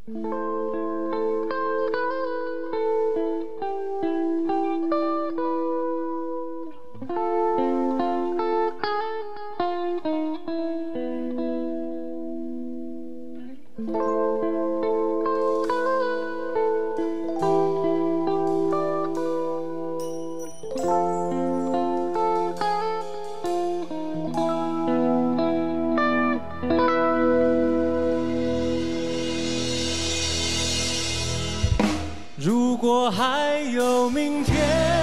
如果还有明天，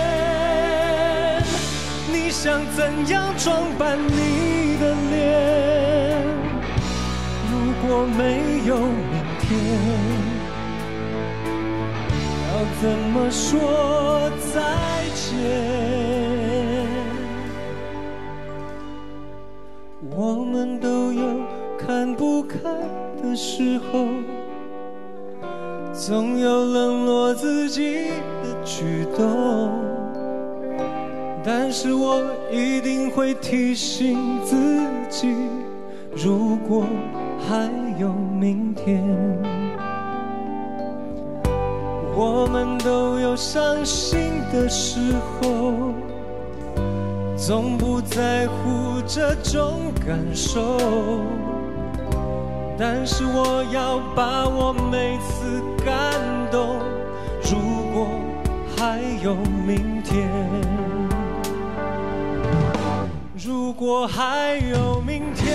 你想怎样装扮你的脸？如果没有明天，要怎么说再见？我们都有看不开的时候，总有冷落自己的举动，但是我一定会提醒自己，如果还有明天。我们都有伤心的时候，总不在乎这种感受，但是我要把握每次感动。如果还有明天，如果还有明天，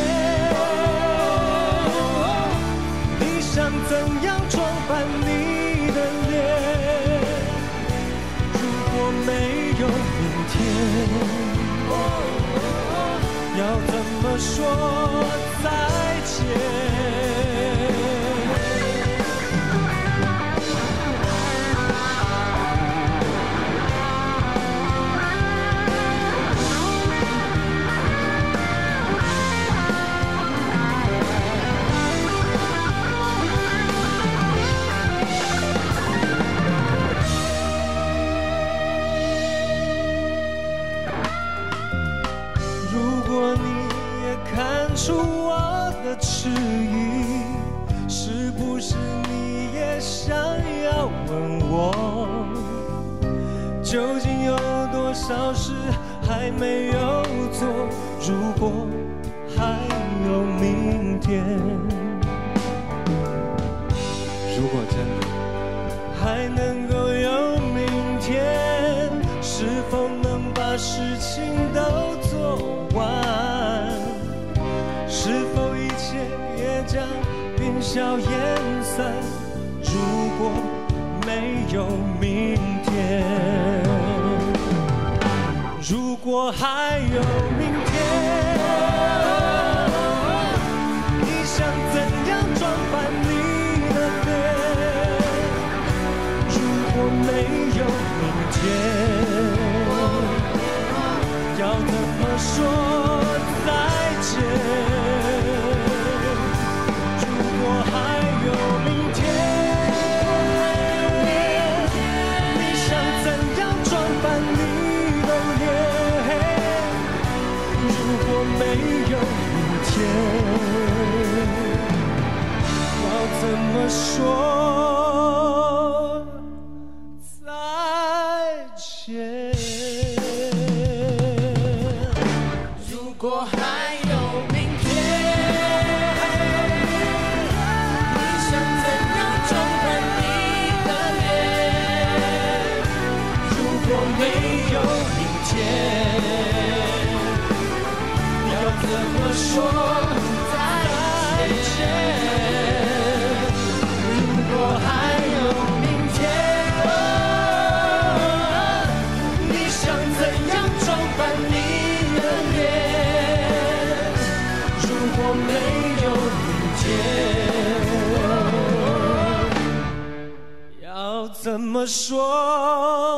你想怎样装扮你的脸？如果没有明天，要怎么说再见？出我的迟疑，是不是你也想要问我，究竟有多少事还没有做？如果还有明天，如果真的还能够有明天，是否能把事情都做完？是否一切也将变消烟散？如果没有明天，如果还有明天，你想怎样装扮你的脸？如果没有明天，要怎么说再见？要怎么说再见？如果还有明天，你想怎样装扮你的脸？如果没有明天，要怎么说？如果还有明天，你想怎样装扮你的脸？如果没有明天，要怎么说？